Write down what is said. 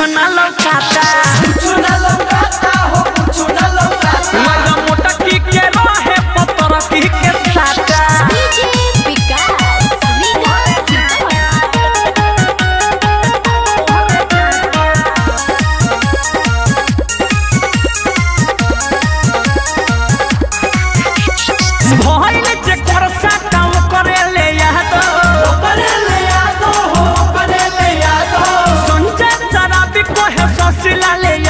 ना लौकाता हो कुछ ना लौकाता लगा मोटा की के रहे पत्थर की के साटा भइल जे करसा काम करे ले याद हो संजय शराबी को है ससिला ले